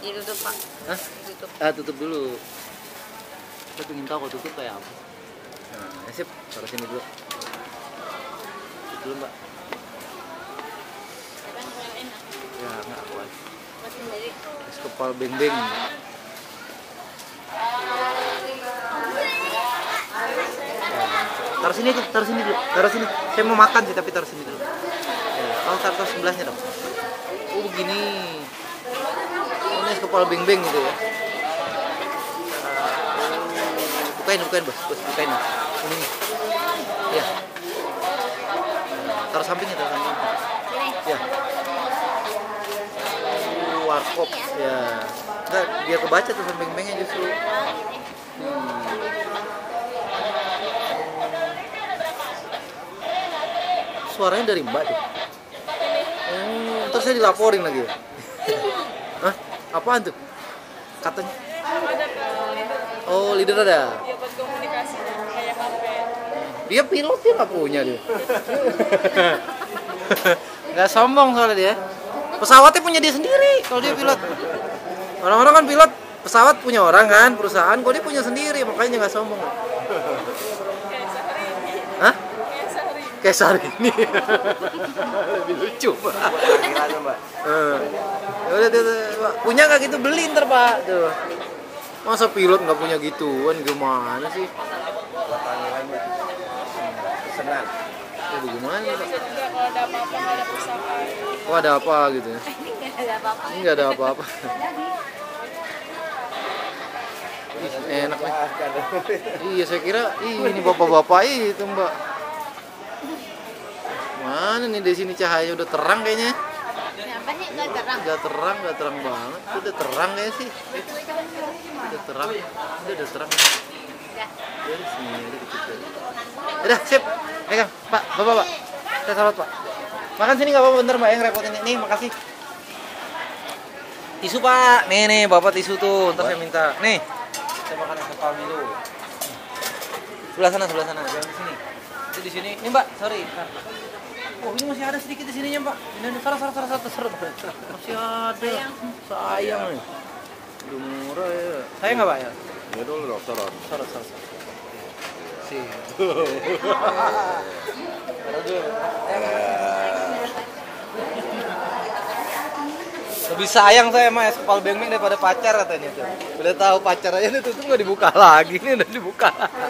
Iya tutup Pak. Hah? Tutup. Tutup dulu. Saya pengen tahu kalau tutup kayak apa. Nah, sip, taruh sini dulu. Tutup dulu Mbak. Ya, nggak kuat. Mas sendiri. Es kepal beng-beng. Taruh sini aja, taruh sini dulu. Taruh sini. Saya mau makan sih, tapi taruh sini dulu. Ya, taruh sebelahnya dong. Oh, begini. Ini es kepal beng-beng gitu ya. Bukain bos, bukain. Ini. Ya. Taruh sampingnya, taruh sampingnya. Ya. Warkop ya. Enggak, dia kebaca tuh beng-bengnya justru. Suaranya dari Mbak tuh. Ntar saya dilaporin lagi ya. Hah? Apaan tuh? Katanya. Oh, leader ada. Iya buat komunikasi kayak HP. Dia pilot dia nggak punya dia. Nggak sombong soalnya dia. Pesawatnya punya dia sendiri kalau dia pilot. Orang-orang kan pilot pesawat punya orang kan, perusahaan. Kok dia punya sendiri, makanya nggak sombong. Kayak sehari ini. Hah? Kayak sehari ini. Kayak sehari ini. Lebih lucu, Pak. Ya udah, Pak. Punya nggak gitu beli ntar Pak. Tuh. Masa pilot nggak punya gituan gimana sih? Senang. Ya bagaimana Ya Pak? bisa juga kalau ada apa-apa nggak ada perusahaan. Oh ada apa gitu ya? Ini nggak ada apa-apa. Ini nggak ada apa-apa. Ih, enak nih. Iya saya kira ini bapak-bapak itu Mbak. Mana nih di sini cahaya udah terang kayaknya. Kenapa sih nggak terang? Nggak terang banget. Udah terang kayak sih. Udah terang. Udah terang. Udah sini udah kecil. Udah sip. Pegang Pak, Bapak. Saya salat Pak. Makan sini nggak apa-apa bentar Mbak yang repotin. Nih makasih. Tisu Pak. Nih Bapak tisu tuh. Ntar saya minta. Nih. Saya makan es kepal dulu. Sebelah sana. Jangan di sini. Itu di sini. Ini Mbak, sorry. Oh, ini masih ada sedikit di sininya, Pak. Ini seret. Masih ada. Sayang nih. Udah murah ya. Sayang nggak Pak ya? Ya dulu dong, sorot. Seret. Sih. Lebih sayang saya sama es kepal beng-beng daripada pacar katanya tuh. Udah tahu pacar aja tutup nggak dibuka lagi, ini udah dibuka.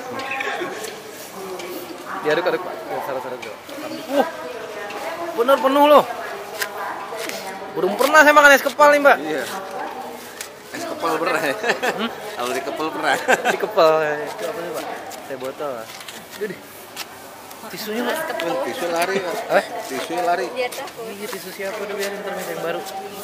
Diaduk Pak. Seret dulu. Bener penuh loh. Belum pernah saya makan es kepal nih Mbak. Iya. Es kepal pernah ya? Kalau di kepal pernah. Di kepal. Itu apa sih Pak? Teh botol. Jadi tisunya Mbak. Tisu lari. Tisu lari. Dia takut. Iya tisu siapa udah biarin ntar minta yang baru.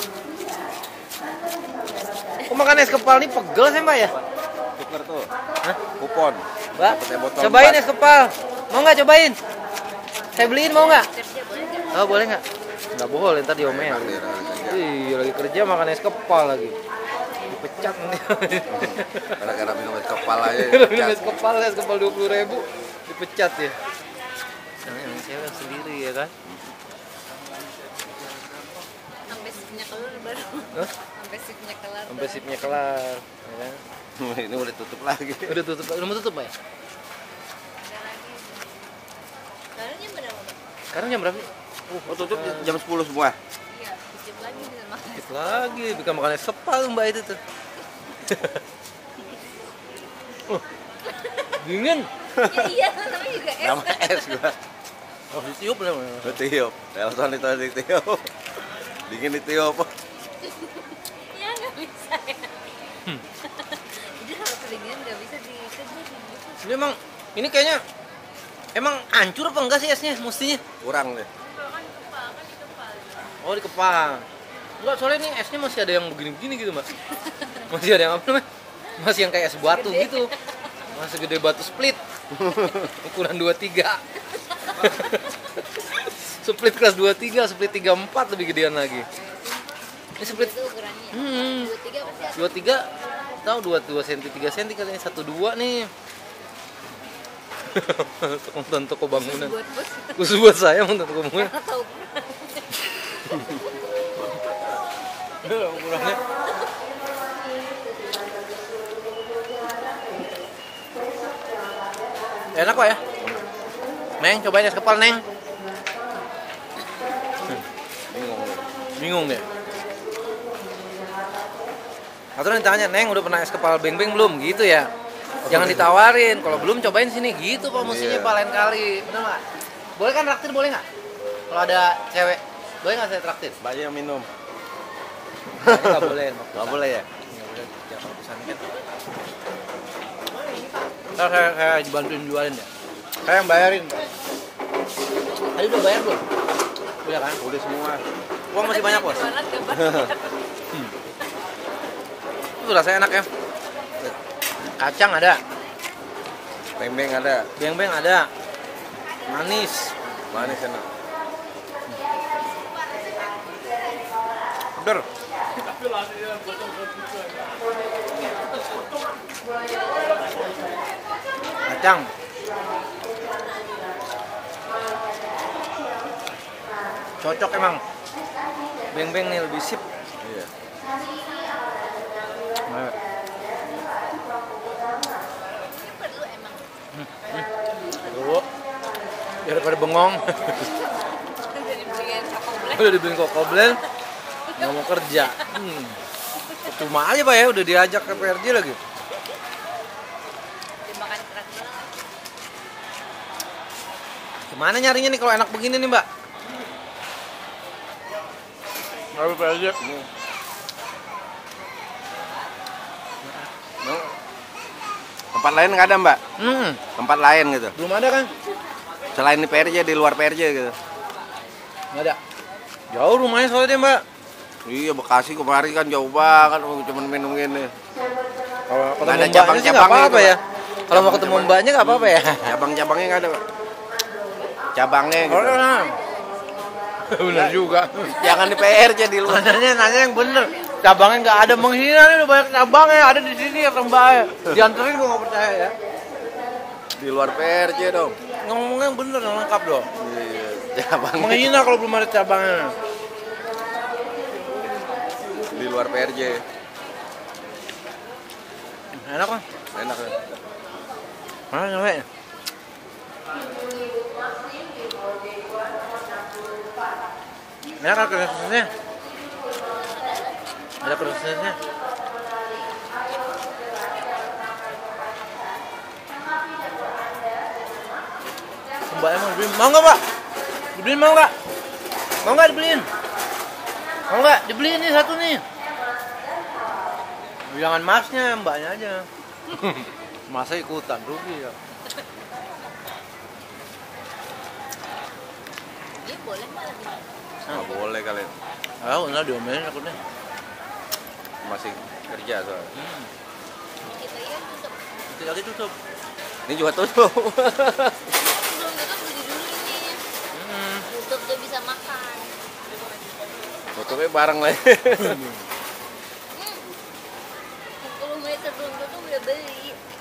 Kok makan es kepal nih pegel sih Mbak ya? Tuker tuh. Hah? Kupon. Mbak, Teh botol cobain 4. es kepal. Mau nggak cobain? Saya beliin mau nggak? Kerja boleh nggak? Oh boleh nggak? Nggak boleh ntar diomel. Iya lagi kerja makan es kepal lagi. Dipecat nih. Gara-gara minum es kepal aja. Minum es kepal 20.000 dipecat ya. Nah, yang cewek sendiri ya kan? Sampai sipnya keluar baru. Hah? Sampai sipnya keluar. Sampai sipnya kelar. Ya kan? Ini udah tutup lagi. Udah tutup, udah mau tutup Pak ya? Ada lagi. Sekarang jam berapa Pak? Sekarang jam berapa sih? Oh, tutup jam 10 semua. Iya, dikit lagi bisa makan. Dikit lagi, bukan makan es kepal Mbak itu tuh. Dingin. Ya, iya, namanya juga es. Nama es gua. Oh, ditiup lah. Ditiup. Telepon itu ditiup. Dingin ditiup. Ya nggak bisa ya. Jadi kalau kedinginan nggak bisa dikejar gitu. Ini emang, ini kayaknya emang hancur apa enggak sih esnya mestinya? Kurang deh. Kan dikepal. Oh dikepang. Enggak, soalnya ini esnya masih ada yang begini-begini gitu Mbak. Masih ada yang apa namanya? Masih yang kayak es batu gitu. Masih gede batu split. Ukuran 23. Split kelas 23, split 34 lebih gedean lagi. Ini split Itu ukurannya. 23 pasti. 23 tahu 22 cm 3 cm kali ini 12 nih. Nonton toko bangunan. Buat bos. Khusus buat saya nonton toko bangunan. Karena tahu Ukurannya Enak kok ya. Neng, cobain es kepal, Neng. Bingung deh. Atau ditanya, Neng udah pernah es kepal beng-beng belum? Gitu ya. Jangan ditawarin. Kalau belum cobain sini gitu Pak mestinya Iya. Pak lain kali. Benar nggak? Boleh kan traktir boleh nggak? Kalau ada cewek, boleh nggak saya traktir? Banyak yang minum. Nggak boleh. Nggak boleh ya? Nggak boleh. Jangan pesan kan. Ntar saya dibantuin jualin ya. Saya yang bayarin. Tadi udah bayar belum? Udah kan? Udah semua. Uang masih banyak bos. Jualan nggak bayar. Itu rasanya enak ya. Kacang ada, Beng-beng ada. beng-beng ada, manis. Manis enak. Udah. Kacang. Cocok emang. Beng-beng nih lebih sip. Iya. Nah, Ini perlu emang. aduh. Daripada bengong. Jadi beliin Koko Black. Udah dibeliin Koko Blend. Nggak mau kerja. Cuma aja Pak ya, udah diajak ke PRJ lagi. Dimakan keras banget. Gimana nyarinya nih kalau enak begini nih Mbak? Nggak PRJ. Mau? Tempat lain nggak ada mbak? Tempat lain gitu. Belum ada kan? Selain di PRJ, di luar PRJ gitu. Nggak ada. Jauh rumahnya soalnya Mbak. Iya Bekasi kemarin kan jauh banget, cuma minum gini. Kalau Nggak ada ketemu mbaknya sih nggak cabang-cabangnya apa-apa itu, ya. Pak. Kalau mau ketemu mbaknya nggak apa-apa ya. Cabang-cabangnya nggak ada pak. Cabangnya gitu. Oh, nah. Bener juga. Jangan di PRJ di luar. Nanya yang bener. Cabangnya nggak ada, menghina nih, udah banyak cabangnya ada di sini ya mbak. Dianterin gua nggak percaya ya. Di luar PRJ dong. Ngomongnya yang bener, yang lengkap dong. Iya. Cabangnya Menghina kalau belum ada cabangnya. di luar PRJ. Enak kan? Enak kan? Mana nyampe? Enak kan kerasnya? Ada kerasnya? Mbak emang dibeliin, mau nggak Pak? Dibeliin mau nggak? Mau nggak dibeliin? Mau nggak? Dibeliin nih satu nih. Jangan masnya, mbaknya aja. Masa ikutan rugi ya. Dia boleh nggak lagi? Nggak boleh kalian. Ah, enggak diomelin aku nih. Masih kerja soalnya. Kita ya tutup. Nanti lagi tutup. Ini juga tutup. Belum tutup beli dulu ini. Tutup dia bisa makan. Tutupnya bareng lah. 10 menit sebelum tutup udah beli.